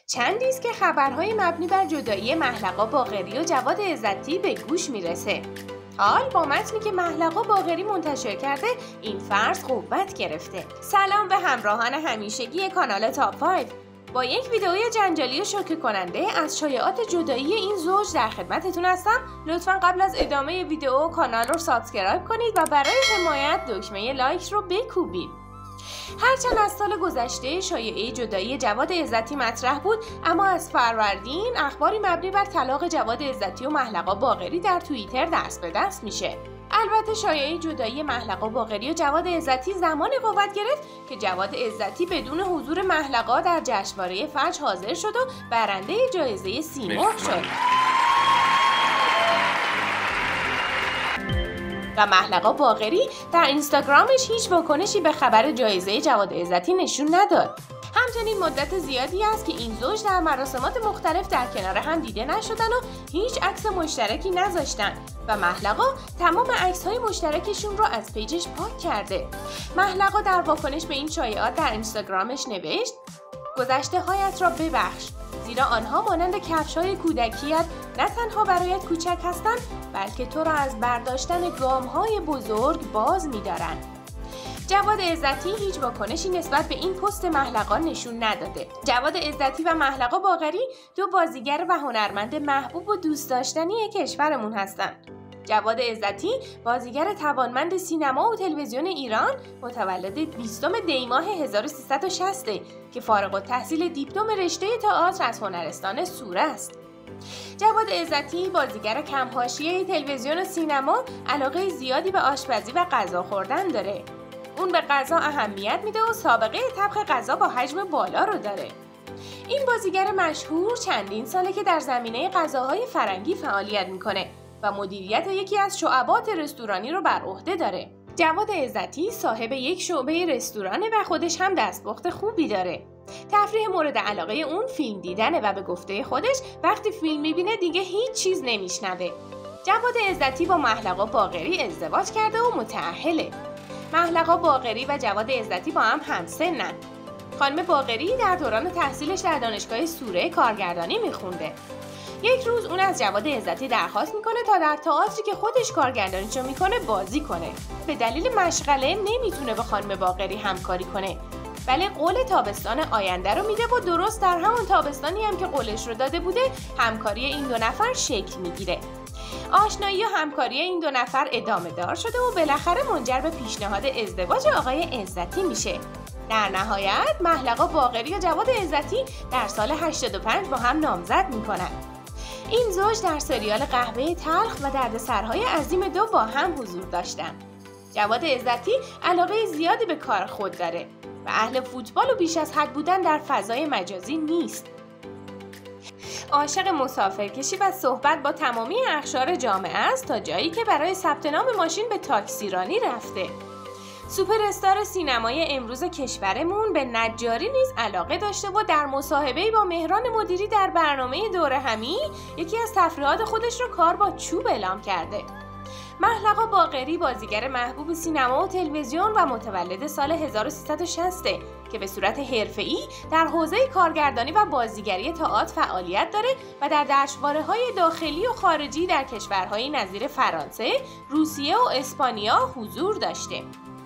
چندی است که خبرهای مبنی بر جدایی محلقا باقری و جواد عزتی به گوش میرسه. حال با متنی که محلقا باقری منتشر کرده این فرض قوت گرفته. سلام به همراهان همیشگی کانال تاپ 5. با یک ویدئوی جنجالی و شوکه کننده از شایعات جدایی این زوج در خدمتتون هستم. لطفاً قبل از ادامه ویدئو کانال رو سابسکرایب کنید و برای حمایت دکمه لایک رو بکوبید. هرچند از سال گذشته شایعه جدایی جواد عزتی مطرح بود، اما از فروردین اخباری مبنی بر طلاق جواد عزتی و محلقا باقری در توییتر دست به دست میشه. البته شایعه جدایی محلقا باقری و جواد عزتی زمانی قوت گرفت که جواد عزتی بدون حضور محلقا در جشنواره فجر حاضر شد و برنده جایزه سیمرغ شد. و محلقا باقری در اینستاگرامش هیچ واکنشی به خبر جایزه جواد عزتی نشون نداد. همچنین مدت زیادی است که این زوج در مراسمات مختلف در کنار هم دیده نشدن و هیچ عکس مشترکی نذاشتن و محلقا تمام عکس‌های مشترکشون رو از پیجش پاک کرده. محلقا در واکنش به این شایعات در اینستاگرامش نوشت: گذشته هایت را ببخش، زیرا آنها مانند کفش‌های کودکیت نه تنها برایت کوچک هستند، بلکه تو را از برداشتن گام‌های بزرگ باز می‌دارند. جواد عزتی هیچ واکنشی نسبت به این پست محلقا نشون نداده. جواد عزتی و محلقا باقری دو بازیگر و هنرمند محبوب و دوست داشتنی کشورمون هستند. جواد عزتی بازیگر توانمند سینما و تلویزیون ایران، متولد 20 دی ماه 1360 که فارغ التحصیل دیپلم رشته تئاتر از هنرستان سوره است. جواد عزتی بازیگر کم حاشیه تلویزیون و سینما، علاقه زیادی به آشپزی و غذا خوردن داره. اون به غذا اهمیت میده و سابقه طبخ غذا با حجم بالا رو داره. این بازیگر مشهور چندین ساله که در زمینه غذاهای فرنگی فعالیت میکنه و مدیریت یکی از شعبات رستورانی رو بر عهده داره. جواد عزتی صاحب یک شعبه رستورانه و خودش هم دستپخت خوبی داره. تفریح مورد علاقه اون فیلم دیدنه و به گفته خودش وقتی فیلم میبینه دیگه هیچ چیز نمیشنوه. جواد عزتی با محلقا باقری ازدواج کرده و متأهله. محلقا باقری و جواد عزتی با هم همسنن. خانم باقری در دوران تحصیلش در دانشگاه سوره کارگردانی میخونده. یک روز اون از جواد عزتی درخواست میکنه تا در تئاتری که خودش کارگردانیشو میکنه بازی کنه. به دلیل مشغله نمیتونه با خانم باقری همکاری کنه، ولی قول تابستان آینده رو میده و درست در همون تابستانی هم که قولش رو داده بوده همکاری این دو نفر شکل میگیره. آشنایی و همکاری این دو نفر ادامه دار شده و بالاخره منجر به پیشنهاد ازدواج آقای عزتی میشه. در نهایت محلقا باقری و جواد عزتی در سال 85 با هم نامزد میکنن. این زوج در سریال قهوه تلخ و دردسرهای عظیم 2 با هم حضور داشتن. جواد عزتی علاقه زیادی به کار خود داره و اهل فوتبال و بیش از حد بودن در فضای مجازی نیست. عاشق مسافرکشی و صحبت با تمامی اقشار جامعه است تا جایی که برای ثبت نام ماشین به تاکسیرانی رفته. سوپر استار سینمای امروز کشورمون به نجاری نیز علاقه داشته و در مصاحبه‌ای با مهران مدیری در برنامه دوره همی یکی از تفریحات خودش رو کار با چوب اعلام کرده. محلقا باقری بازیگر محبوب سینما و تلویزیون و متولد سال 1360 که به صورت حرفه‌ای در حوزه کارگردانی و بازیگری تئاتر فعالیت داره و در جشنواره‌های داخلی و خارجی در کشورهای نظیر فرانسه، روسیه و اسپانیا حضور داشته.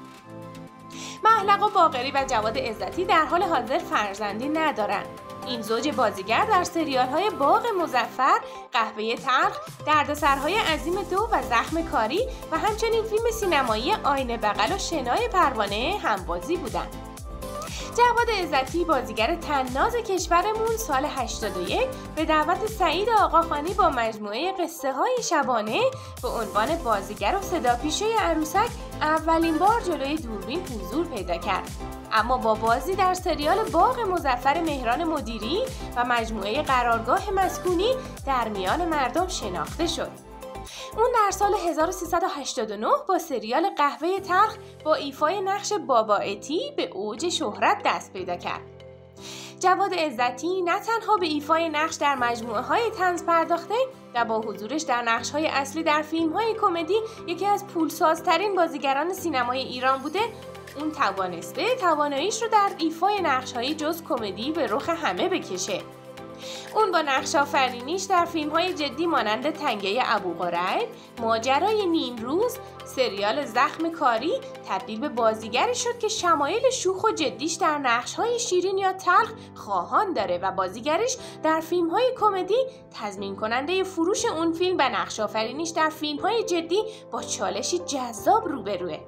محلقا باقری و جواد عزتی در حال حاضر فرزندی ندارن. این زوج بازیگر در سریال‌های باغ مظفر، قهوه تلخ، دردسرهای عظیم 2 و زخم کاری و همچنین فیلم سینمایی آینه بغل و شنای پروانه همبازی بودند. جواد عزتی بازیگر طناز کشورمون سال 81 به دعوت سعید آقاخانی با مجموعه قصه های شبانه به عنوان بازیگر و صداپیشه عروسک اولین بار جلوی دوربین حضور پیدا کرد، اما با بازی در سریال باغ مظفر مهران مدیری و مجموعه قرارگاه مسکونی در میان مردم شناخته شد. اون در سال 1389 با سریال قهوه تلخ با ایفای نقش بابا اتی به اوج شهرت دست پیدا کرد. جواد عزتی نه تنها به ایفای نقش در مجموعه‌های طنز پرداخته و با حضورش در نقش‌های اصلی در فیلم‌های کمدی یکی از پولسازترین بازیگران سینمای ایران بوده، اون تواناییش رو در ایفای نقش‌های جز کمدی به رخ همه بکشه. اون با نقش آفرینیش در فیلم‌های جدی مانند تنگه ابوقریب، ماجرای نیم روز، سریال زخم کاری تبدیل به بازیگری شد که شمایل شوخ و جدیش در نقش‌های شیرین یا تلخ خواهان داره و بازیگریش در فیلم‌های کمدی تضمین کننده فروش اون فیلم و نقش آفرینیش در فیلم‌های جدی با چالشی جذاب روبروه.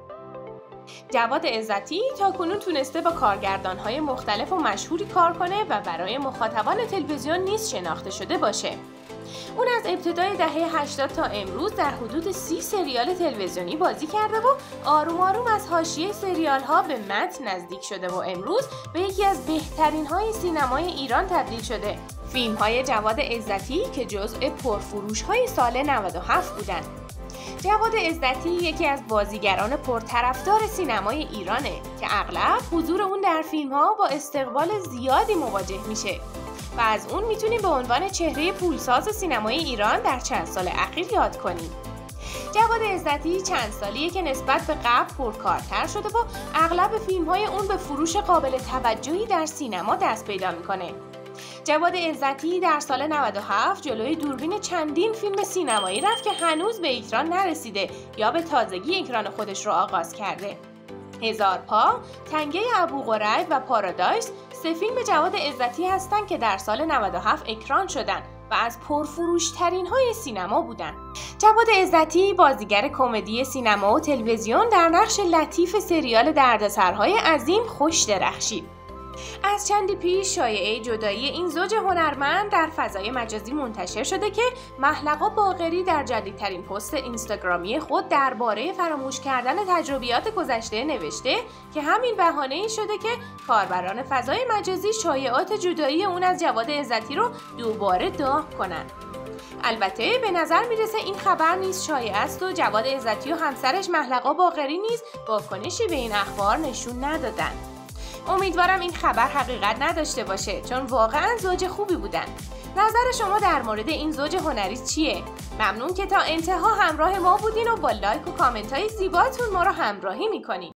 جواد عزتی تاکنون تونسته با کارگردان‌های مختلف و مشهوری کار کنه و برای مخاطبان تلویزیون نیز شناخته شده باشه. اون از ابتدای دهه 80 تا امروز در حدود 30 سریال تلویزیونی بازی کرده و آروم آروم از حاشیه سریال‌ها به متن نزدیک شده و امروز به یکی از بهترین‌های سینمای ایران تبدیل شده. فیلم‌های جواد عزتی که جزء پرفروش‌های سال 97 بودند. جواد عزتی یکی از بازیگران پرطرفدار سینمای ایرانه که اغلب حضور اون در فیلم‌ها با استقبال زیادی مواجه میشه و از اون میتونیم به عنوان چهره پولساز سینمای ایران در چند سال اخیر یاد کنیم. جواد عزتی چند سالیه که نسبت به قبل پرکارتر شده و اغلب فیلم‌های اون به فروش قابل توجهی در سینما دست پیدا میکنه. جواد عزتی در سال 97 جلوی دوربین چندین فیلم سینمایی رفت که هنوز به اکران نرسیده یا به تازگی اکران خودش رو آغاز کرده. هزار پا، تنگه ابوقریب و پارادایس 3 فیلم جواد عزتی هستند که در سال 97 اکران شدند و از پرفروشترین های سینما بودند. جواد عزتی بازیگر کمدی سینما و تلویزیون در نقش لطیف سریال دردسرهای عظیم خوش درخشید. از چندی پیش شایعه جدایی این زوج هنرمند در فضای مجازی منتشر شده که محلقا باقری در جدیدترین پست اینستاگرامی خود درباره فراموش کردن تجربیات گذشته نوشته که همین بهانه‌ای شده که کاربران فضای مجازی شایعات جدایی اون از جواد عزتی رو دوباره داغ کنن. البته به نظر میرسه این خبر نیز شایعه است و جواد عزتی و همسرش محلقا باقری نیز واکنشی به این اخبار نشون ندادن. امیدوارم این خبر حقیقت نداشته باشه چون واقعا زوج خوبی بودن. نظر شما در مورد این زوج هنری چیه؟ ممنون که تا انتها همراه ما بودین و با لایک و کامنت های زیباتون ما رو همراهی میکنین.